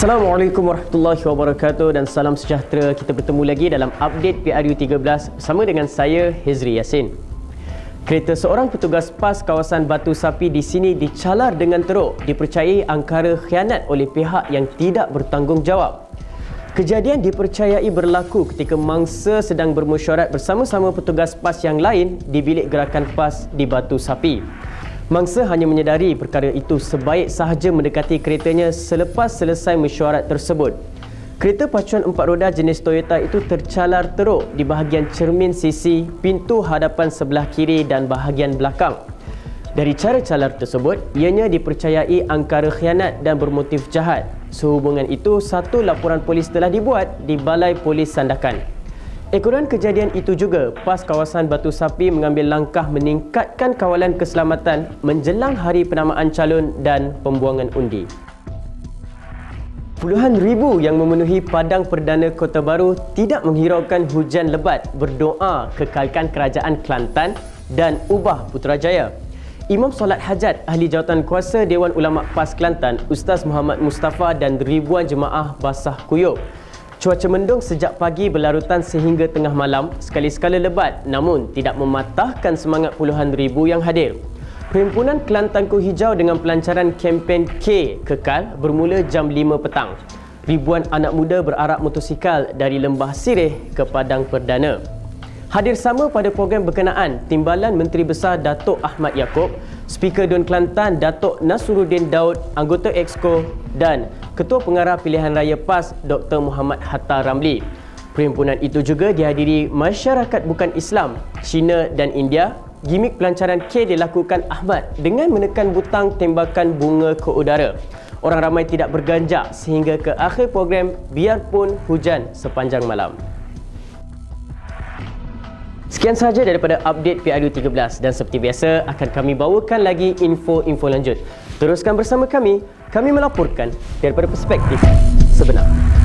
Assalamualaikum warahmatullahi wabarakatuh dan salam sejahtera. Kita bertemu lagi dalam update PRU13 bersama dengan saya, Hezri Yassin. Kereta seorang petugas PAS kawasan Batu Sapi di sini dicalar dengan teruk, dipercayai angkara khianat oleh pihak yang tidak bertanggungjawab. Kejadian dipercayai berlaku ketika mangsa sedang bermesyuarat bersama-sama petugas PAS yang lain di bilik gerakan PAS di Batu Sapi. Mangsa hanya menyedari perkara itu sebaik sahaja mendekati keretanya selepas selesai mesyuarat tersebut. Kereta pacuan 4 roda jenis Toyota itu tercalar teruk di bahagian cermin sisi, pintu hadapan sebelah kiri dan bahagian belakang. Dari cara calar tersebut, ianya dipercayai angkara khianat dan bermotif jahat. Sehubungan itu, satu laporan polis telah dibuat di Balai Polis Sandakan. Ekoran kejadian itu juga, PAS kawasan Batu Sapi mengambil langkah meningkatkan kawalan keselamatan menjelang hari penamaan calon dan pembuangan undi. Puluhan ribu yang memenuhi Padang Perdana Kota Baru tidak menghiraukan hujan lebat, berdoa kekalkan kerajaan Kelantan dan ubah Putrajaya. Imam Solat Hajat, Ahli Jawatan Kuasa Dewan Ulama PAS Kelantan, Ustaz Muhammad Mustafa dan ribuan jemaah basah kuyup. Cuaca mendung sejak pagi berlarutan sehingga tengah malam, sekali-sekala lebat namun tidak mematahkan semangat puluhan ribu yang hadir. Perhimpunan Kelantanku Hijau dengan pelancaran kempen K kekal bermula jam 5 petang. Ribuan anak muda berarak motosikal dari Lembah Sireh ke Padang Perdana. Hadir sama pada program berkenaan Timbalan Menteri Besar Datuk Ahmad Yaakob, Speaker Dun Kelantan Datuk Nasruddin Daud, anggota Exco dan Ketua Pengarah Pilihan Raya PAS Dr. Muhammad Hatta Ramli. Perhimpunan itu juga dihadiri masyarakat bukan Islam, China dan India. Gimik pelancaran K dilakukan Ahmad dengan menekan butang tembakan bunga ke udara. Orang ramai tidak berganjak sehingga ke akhir program biarpun hujan sepanjang malam. Sekian sahaja daripada update PRU13 dan seperti biasa akan kami bawakan lagi info-info lanjut. Teruskan bersama kami melaporkan daripada perspektif sebenar.